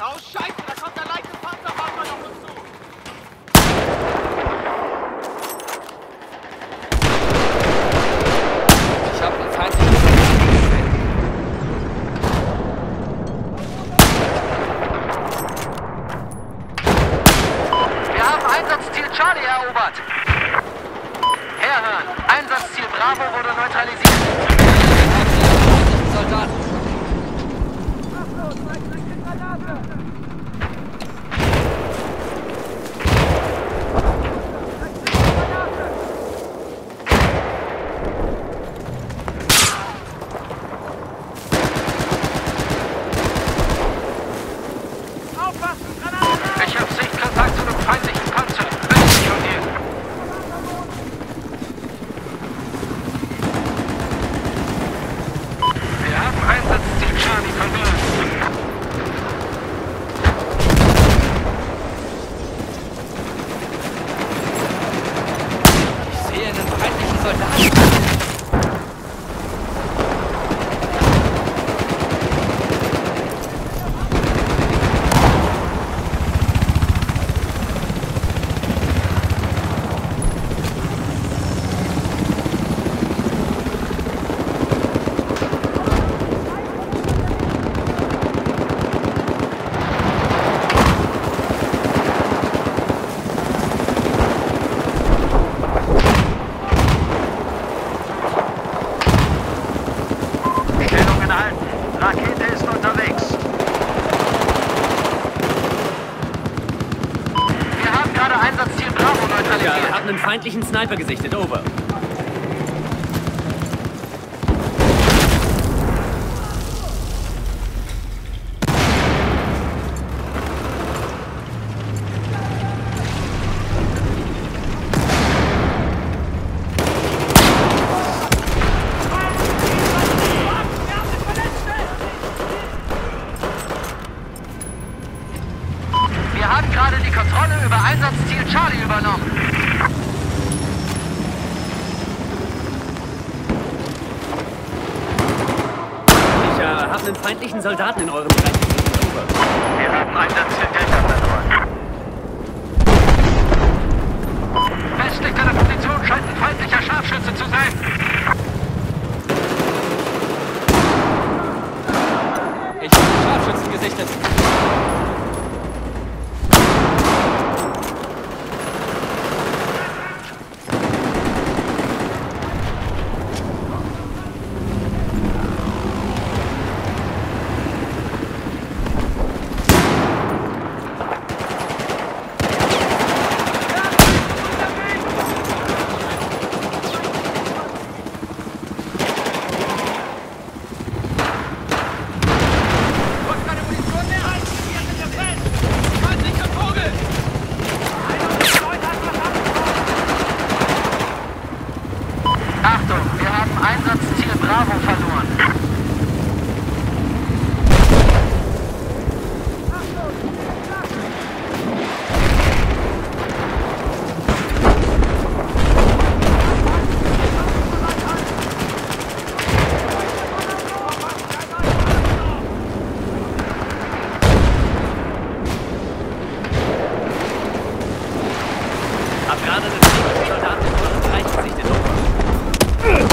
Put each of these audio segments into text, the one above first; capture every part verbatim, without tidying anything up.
Oh, Scheiße, da kommt ein leichtes Panzerfahrzeug auf uns zu. Ich habe einen feindlichen Soldaten gesehen. Wir haben Einsatzziel Charlie erobert. Herhören, Einsatzziel Bravo wurde neutralisiert. Soldaten. Ich habe Sichtkontakt zu einem feindlichen Panzer. Östlich von dir. Wir haben Einsatzziel Charlie verloren. Ich sehe einen feindlichen Soldaten. Rakete ist unterwegs. Wir haben gerade Einsatzziel Bravo neutralisiert. Wir haben einen feindlichen Sniper gesichtet. Over. Wir haben gerade die Kontrolle über Einsatzziel Charlie übernommen. Ich äh, habe einen feindlichen Soldaten in eurem Bereich gesichtet. Over. Wir haben Einsatzziel Delta verloren. Westlich deiner Position scheint ein feindlicher Scharfschütze zu sein. Ich habe Scharfschützen gesichtet. Achtung, wir haben Einsatzziel Bravo verloren. Hab gerade einen feindlichen Soldaten in eurem Bereich gesichtet. Over.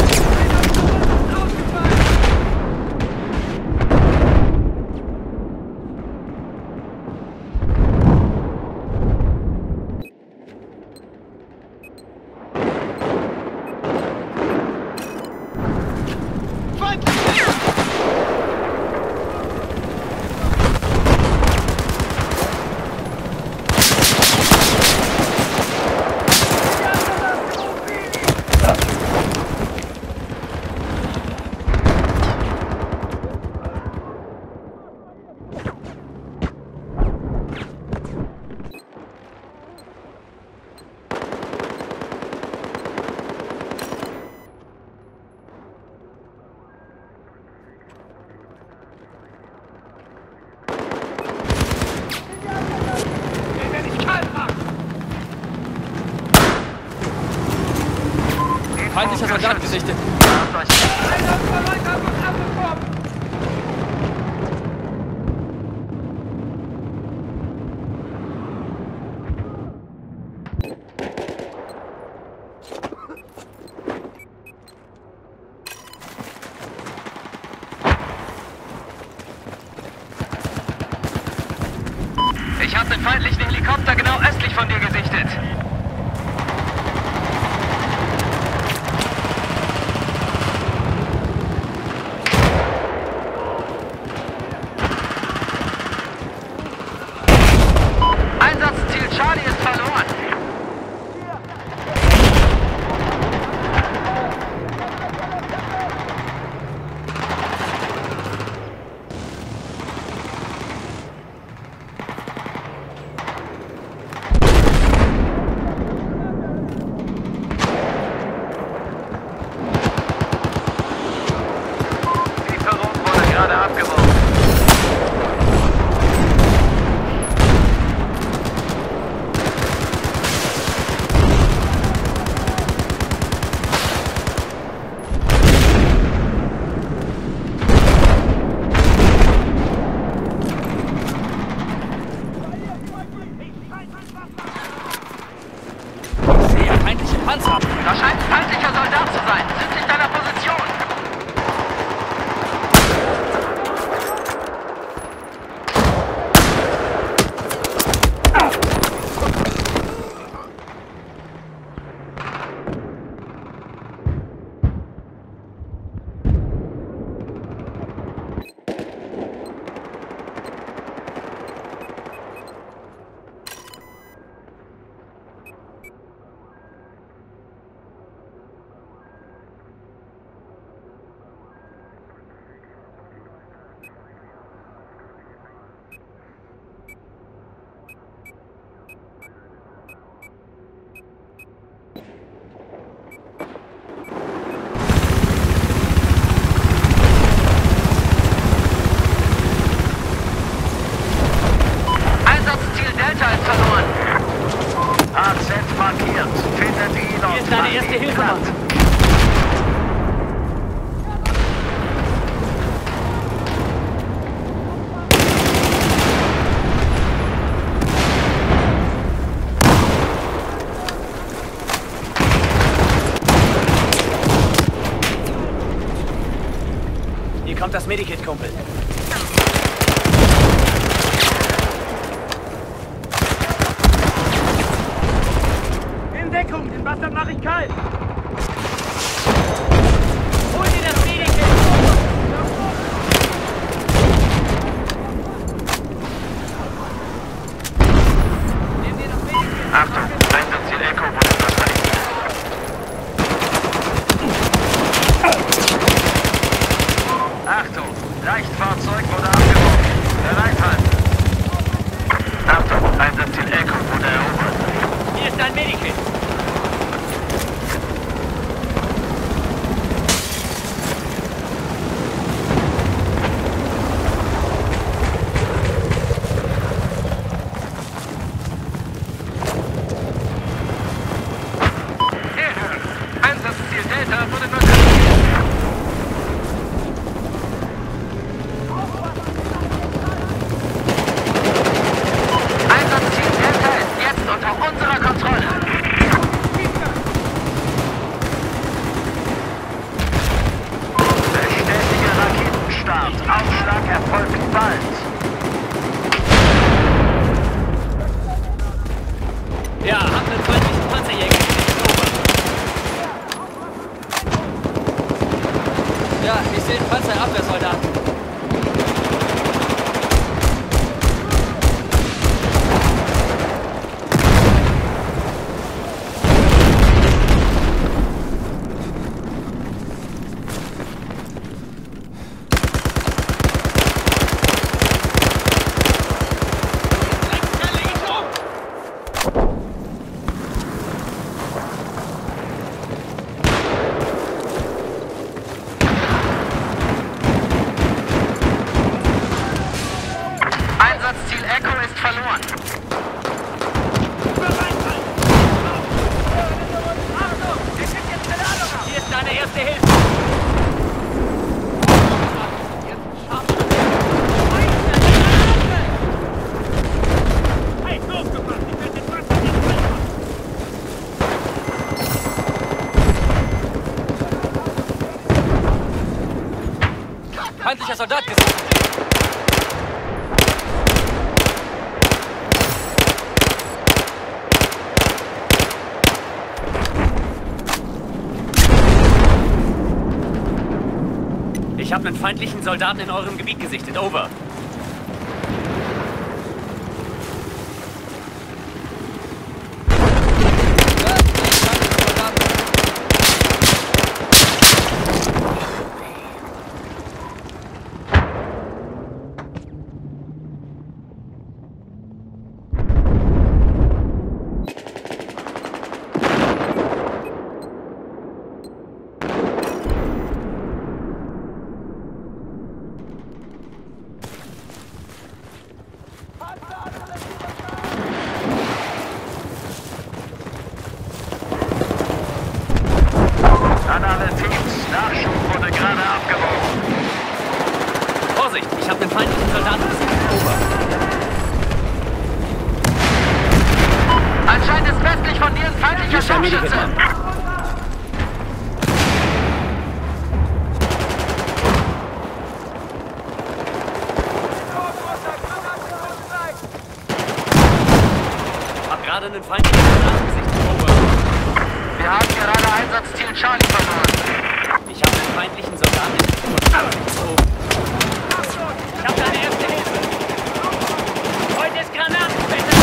Feindlicher Soldat gesichtet. hast den feindlichen Helikopter genau östlich von dir gesichtet. Einsatzziel Charlie ist verloren. Lieferung wurde gerade abgeworfen. Feindliche Panzer! Da scheint ein feindlicher Soldat zu sein. Südlich deiner Position. Einsatzziel Delta ist verloren. A Z markiert. Findet ihn und Hier ist deine macht erste ihn Hilfe, platt. Mann. Hier kommt das Medikit, Kumpel. In Deckung, den Bastard mach ich kalt. Hol dir das Medikit. Nimm dir das Medikit. Achtung, Einsatzziel Echo wurde verteidigt. Achtung, Leichtfahrzeug wurde abgeworfen. Bereithalten. Achtung, Einsatzziel Echo wurde erobert. Hier ist dein Medikit. Einsatzziel Delta wurde neutralisiert. Einsatzziel Delta ist jetzt unter unserer Kontrolle. Bestätige Raketenstart. Aufschlag erfolgt bald. Ja, hab einen feindlichen Panzerjäger gesehen. Over. Ja, ich sehe einen Panzerabwehrsoldaten. Einsatzziel Echo ist verloren. Hier ist deine erste Hilfe. Hey, losgebracht! Ich werde den Panzer nicht treffen. Feindlicher Soldat gesichtet! Ich habe einen feindlichen Soldaten in eurem Gebiet gesichtet. Over. An alle Teams, Nachschub wurde gerade abgeworfen. Vorsicht, ich habe den feindlichen Soldaten gesichtet. Over. Anscheinend ist westlich von dir ein feindlicher Scharfschütze. Hab gerade einen feindlichen Soldaten gesichtet. Over. Wir haben gerade Einsatzziel Charlie verloren. Ich habe einen feindlichen Soldaten in... Ich habe deine erste Hilfe. Heute ist Granatenwetter.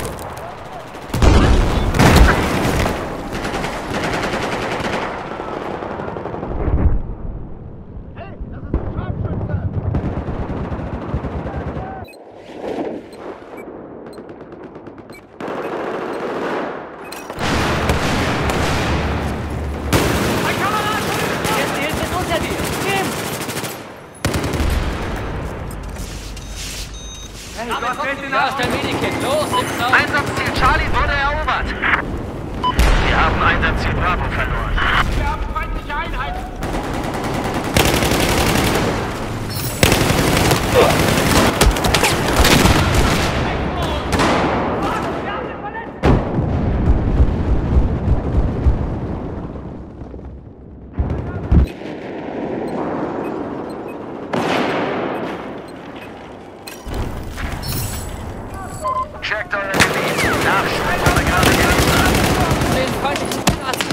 Da ist der Medikit. Los, nimm's auf. Einsatzziel Charlie wurde erobert. Wir haben Einsatzziel Bravo verloren. Wir haben feindliche Einheiten. Checkt euer Gebiet. Nachschub wurde gerade geliefert. Den feindlichen Soldaten.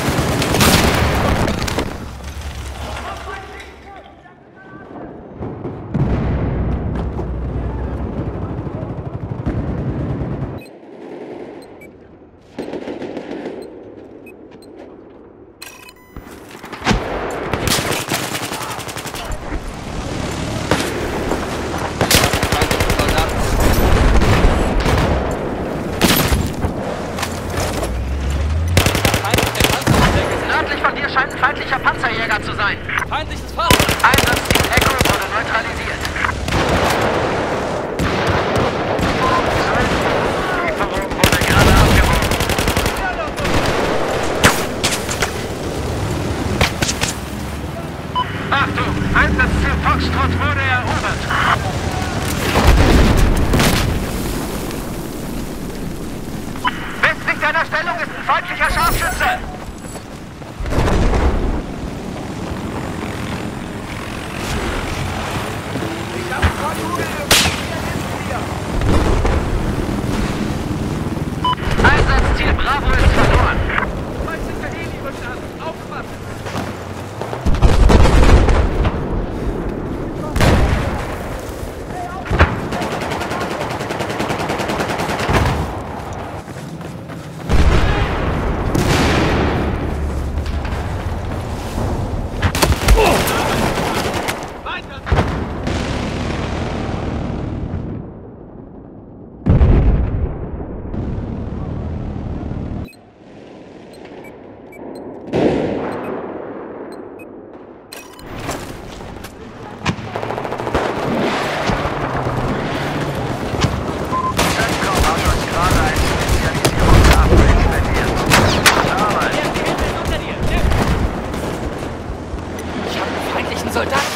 Nördlich von dir scheint ein feindlicher Panzerjäger zu sein. Feindliches Fahrzeug. Einsatzziel Echo wurde neutralisiert. Lieferung wurde gerade abgeworfen. Achtung, Einsatzziel Foxtrot wurde erobert. Westlich deiner Stellung ist ein feindlicher Scharfschütze. Einsatzziel Bravo ist verloren. Soldaten.